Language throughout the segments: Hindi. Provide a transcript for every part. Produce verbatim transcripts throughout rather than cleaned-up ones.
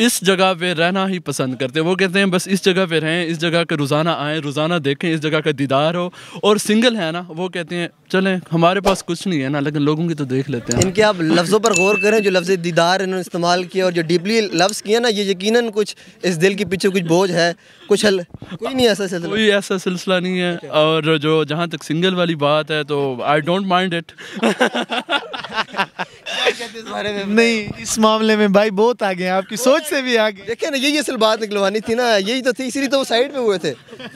इस जगह पे रहना ही पसंद करते हैं। वो कहते हैं बस इस जगह पे रहें, इस जगह का रोज़ाना आएँ, रोज़ाना देखें, इस जगह का दीदार हो। और सिंगल है ना, वो कहते हैं चलें हमारे पास कुछ नहीं है ना, लेकिन लोगों की तो देख लेते हैं। इनके आप लफ्ज़ों पर गौर करें, जो लफ्ज़ दीदार इन्होंने इस्तेमाल किया और जो डीपली लफ्ज़ किया ना, ये यकीनन कुछ इस दिल के पीछे कुछ बोझ है, कुछ हल कोई नहीं ऐसा सिलसिला, कोई ऐसा सिलसिला नहीं है। और जो जहाँ तक सिंगल वाली बात है तो आई डोंट माइंड इट। इस बारे में नहीं, इस मामले में भाई बहुत आगे हैं, आपकी सोच से भी आगे। देखिए ना, यही असल बात निकलवानी थी ना, यही तो थी, इसीलिए तो वो साइड पे हुए थे।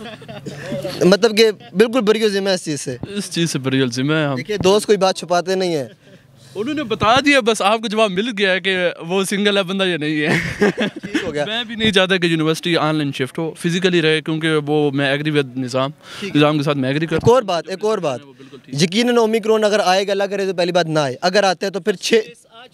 मतलब कि बिल्कुल बरी ज़िम्मा इस चीज़ से, इस चीज़ से बरी ज़िम्मा है हम। देखिए दोस्त कोई बात छुपाते नहीं है। उन्होंने बता दिया, बस आपको जवाब मिल गया है कि वो सिंगल है बंदा या नहीं है। ठीक हो गया। मैं भी नहीं चाहता कि यूनिवर्सिटी ऑनलाइन शिफ्ट हो, फिजिकली रहे, क्योंकि वो मैं एग्री विद निज़ाम निज़ाम के साथ मैं एग्री एक करता और बात एक और बात यकीनन ओमिक्रॉन अगर आएगा, अल्लाह करे तो पहली बात ना आए, अगर आते हैं तो फिर छः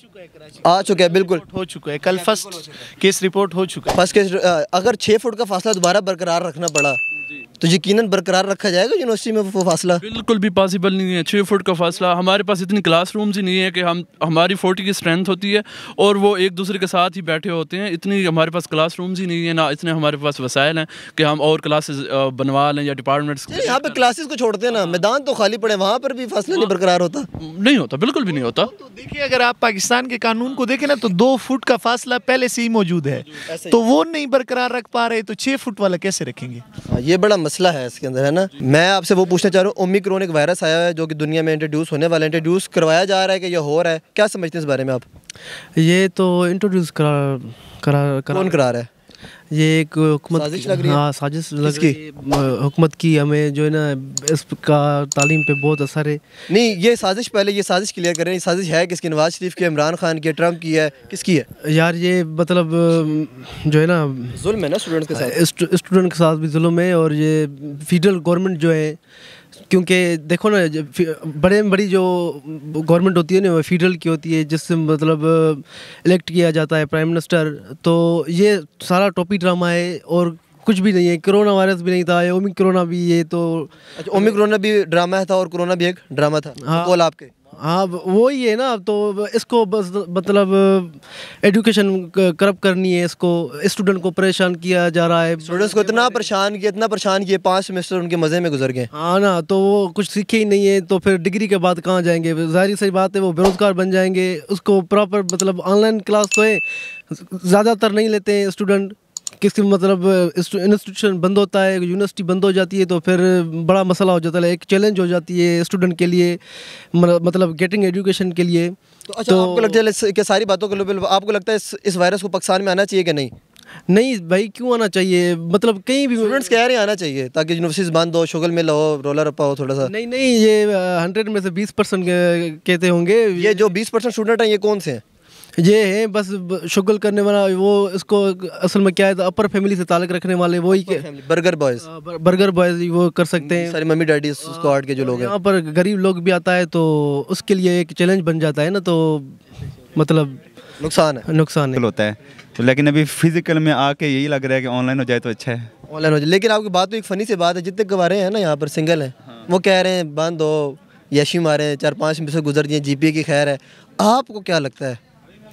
आ चुका है, बिल्कुल हो चुका है, कल फर्स्ट केस रिपोर्ट हो चुका है। First case. अगर छः फुट का फासला दोबारा बरकरार रखना पड़ा तो यकीनन बरकरार रखा जाएगा यूनिवर्सिटी में वो फासला। बिल्कुल भी पॉसिबल नहीं है छः फुट का फासला। हमारे पास इतनी क्लासरूम्स ही नहीं है कि हम हमारी फोर्टी की स्ट्रेंथ होती है और वो एक दूसरे के साथ ही बैठे होते हैं। इतनी हमारे पास क्लासरूम्स ही नहीं है, ना इतने हमारे पास वसाइल हैं कि हम और क्लासेस बनवा लें या डिपार्टमेंट्स। यहाँ पे क्लासेस को छोड़ते हैं ना, मैदान तो खाली पड़े, वहाँ पर भी फासला नहीं बरकरार होता। नहीं होता, बिल्कुल भी नहीं होता। तो देखिए, अगर आप पाकिस्तान के कानून को देखें ना, तो दो फुट का फासला पहले से ही मौजूद है, तो वो नहीं बरकरार रख पा रहे, तो छः फुट वाला कैसे रखेंगे? ये बड़ा मसला है इसके अंदर, है ना। मैं आपसे वो पूछना चाह रहा हूँ, ओमिक्रॉन एक वायरस आया है जो कि दुनिया में इंट्रोड्यूस होने वाला है, इंट्रोड्यूस करवाया जा रहा है कि ये हो रहा है, क्या समझते हैं इस बारे में आप? ये तो इंट्रोड्यूस करा करा कौन करा रहा है? ये एक हुकूमत साजिश लग रही है। हाँ, साजिश लग रही है हुकूमत की। हमें जो है ना इसका तालीम पे बहुत असर है। नहीं, ये साजिश, पहले ये साजिश क्लियर करें, ये साजिश है किसकी? नवाज शरीफ की, इमरान खान की, ट्रम्प की है, किसकी है? यार ये मतलब जो है ना, जुल्म है ना स्टूडेंट्स के साथ, स्टूडेंट के साथ भी जुल्म है। और ये फेडरल गवर्नमेंट जो है, क्योंकि देखो ना, बड़े बड़ी जो गवर्नमेंट होती है ना, वो फेडरल की होती है, जिससे मतलब इलेक्ट किया जाता है प्राइम मिनिस्टर। तो ये सारा टोपी ड्रामा है और कुछ भी नहीं है। कोरोना वायरस भी नहीं था, ओमिक्रॉन भी, ये तो अच्छा ओमिक्रॉन भी ड्रामा था और कोरोना भी एक ड्रामा था। हाँ, कॉल आपके हाँ वो ही है ना। तो इसको बस मतलब एजुकेशन करप्ट करनी है, इसको स्टूडेंट को परेशान किया जा रहा है। स्टूडेंट्स को इतना परेशान किया, इतना परेशान किए, पाँच सेमेस्टर उनके मज़े में गुजर गए। हाँ ना, तो वो कुछ सीखे ही नहीं है, तो फिर डिग्री के बाद कहाँ जाएंगे? जाहिर सही बात है, वो बेरोज़गार बन जाएंगे। उसको प्रॉपर मतलब ऑनलाइन क्लास तो है, ज़्यादातर नहीं लेते हैं स्टूडेंट। किसी मतलब इंस्टीट्यूशन बंद होता है, यूनिवर्सिटी बंद हो जाती है, तो फिर बड़ा मसला हो जाता है, एक चैलेंज हो जाती है स्टूडेंट के लिए, मतलब गेटिंग एजुकेशन के लिए। तो अच्छा, तो आपको लगता है कि सारी बातों को आपको लगता है इस, इस वायरस को पाकिस्तान में आना चाहिए कि नहीं? नहीं भाई, क्यों आना चाहिए? मतलब कहीं भी स्टूडेंट्स कह रहे हैं आना चाहिए ताकि यूनिवर्सिटीज बंद हो, शुगल में लो, रोला रप्पा हो थोड़ा सा। नहीं नहीं, ये हंड्रेड में से बीस परसेंट कहते होंगे। ये जो बीस परसेंट स्टूडेंट हैं, ये कौन से हैं? ये है बस शुगल करने वाला, वो इसको असल में क्या है, तो अपर फैमिली से ताल्लुक़ रखने वाले, वही के बर्गर बॉयज़, बर्गर बॉयज़ वो कर सकते हैं। सारी मम्मी डैडी स्क्वाड के जो लोग हैं। यहाँ पर गरीब लोग भी आता है, तो उसके लिए एक चैलेंज बन जाता है ना, तो मतलब नुकसान है, नुकसान है होता है। तो लेकिन अभी फिजिकल में आके यही लग रहा है कि ऑनलाइन हो जाए तो अच्छा है, ऑनलाइन हो जाए। लेकिन आपकी बात तो एक फ़नी सी बात है, जितने गवारे हैं ना यहाँ पर सिंगल हैं, वो कह रहे हैं बंद हो, यशी मारे, चार पाँच में से गुजर दिए, जी पी ए की खैर है। आपको क्या लगता है?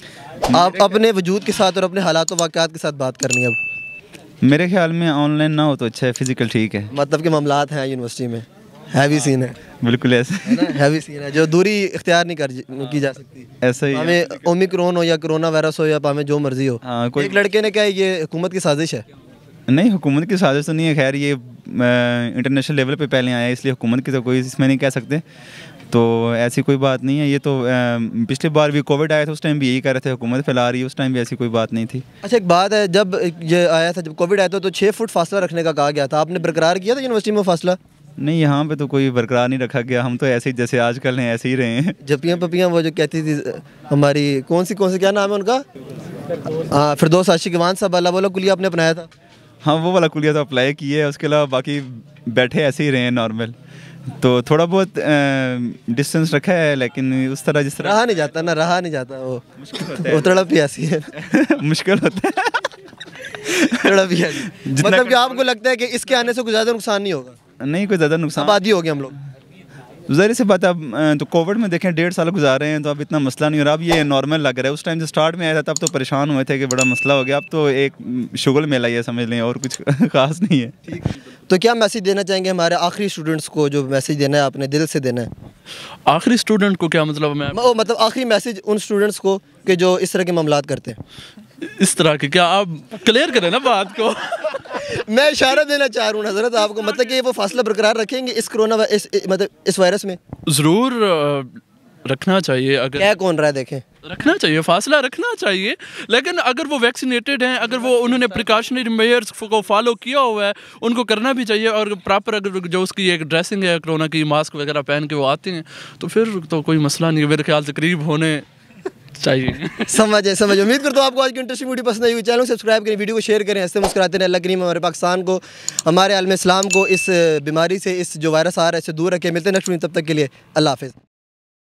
आप अपने वजूद के साथ और अपने हालात वाक़यात के साथ बात करनी है अब। मेरे ख्याल में ऑनलाइन ना हो तो अच्छा है, फिजिकल ठीक है। मतलब के मामलात हैं यूनिवर्सिटी में, हैवी सीन है, बिल्कुल ऐसा है ना, हैवी सीन है, जो दूरी इख्तियार नहीं कर की जा सकती। ऐसा ही हमें ओमिक्रॉन हो या कोरोना वायरस हो या हमें जो मर्जी हो। हाँ, कोई एक लड़के ने कहा ये हुकूमत की साजिश है। नहीं, हुकूमत की साजिश तो नहीं है, खैर ये इंटरनेशनल लेवल पे पहले आया है, इसलिए हुकूमत की तो कोई इसमें नहीं कह सकते। तो ऐसी कोई बात नहीं है। ये तो आ, पिछली बार भी कोविड आया था, उस टाइम भी यही कह रहे थे हुकूमत फैला रही है, उस टाइम भी ऐसी कोई बात नहीं थी। अच्छा, एक बात है, जब ये आया था, जब कोविड आया था, तो छः फुट फासला रखने का कहा गया था, आपने बरकरार किया था यूनिवर्सिटी में फासला? नहीं, यहाँ पे तो कोई बरकरार नहीं रखा गया, हम तो ऐसे ही जैसे आजकल हैं ऐसे ही रहे हैं। जपियाँ पपियाँ वो जो कहती थी हमारी, कौन सी कौन सी क्या नाम है उनका? हाँ, फिरदौस आशिक ईमान साहब वाला वाला कुलिया आपने अपनाया था? हाँ, वो वाला कुलिया तो अप्लाई किया है, उसके अलावा बाकी बैठे ऐसे ही रहे हैं नॉर्मल। तो थोड़ा बहुत डिस्टेंस रखा है, लेकिन उस तरह जिस तरह रहा नहीं जाता ना, रहा नहीं जाता, वो वो थोड़ा प्यासी है। मुश्किल होता है थोड़ा प्यासी। मतलब कि आपको लगता है कि इसके आने से कुछ ज़्यादा नुकसान नहीं होगा? नहीं, कोई ज़्यादा नुकसान, आबादी हो गए हम लोग, ज़ाहिर सी बात है, अब अ, तो कोविड में देखें डेढ़ साल गुजारे हैं तो अब इतना मसला नहीं हो रहा, अब ये नॉर्मल लग रहा है। उस टाइम जो स्टार्ट में आया था तब तो परेशान हुए थे कि बड़ा मसला हो गया, अब तो एक शुगल मेला ही है समझ लें, और कुछ खास नहीं है। तो क्या मैसेज देना चाहेंगे हमारे आखिरी स्टूडेंट्स को, जो मैसेज देना है आपने दिल से देना है? आखिरी स्टूडेंट को क्या मतलब? मैं ओ, मतलब आखिरी मैसेज उन स्टूडेंट्स को कि जो इस तरह के मामलात करते हैं। इस तरह के क्या आप क्लियर करें ना बात को। मैं इशारा देना चाह रहा हूँ हज़रत आपको, मतलब कि वो फासला बरकरार रखेंगे इस कोरोना वा- इस मतलब इस वायरस में? ज़रूर अ, रखना चाहिए। अगर क्या कौन रहा है देखें, रखना चाहिए, फासला रखना चाहिए, लेकिन अगर वो वैक्सीनेटेड हैं, अगर वो उन्होंने प्रिकॉशनरी मेजर्स को फॉलो किया हुआ है, उनको करना भी चाहिए। और प्रॉपर अगर जो उसकी एक ड्रेसिंग है कोरोना की, मास्क वगैरह पहन के वो आते हैं, तो फिर तो कोई मसला नहीं है, मेरे ख्याल से करीब होने चाहिए। समझे समझे। उम्मीद करता हूँ आपको आज की इंटरेस्टिंग वीडियो पसंद आई होगी। चैनल को सब्सक्राइब करें, वीडियो को शेयर करें, हंसते मुस्कुराते रहें। अल्लाह करीम हमारे पाकिस्तान को, हमारे आलम इस्लाम को इस बीमारी से, इस जो वायरस आ रहा है, इससे दूर रखें। मिलते हैं नेक्स्ट वीडियो, तब तक के लिए अल्लाह हाफ़िज़।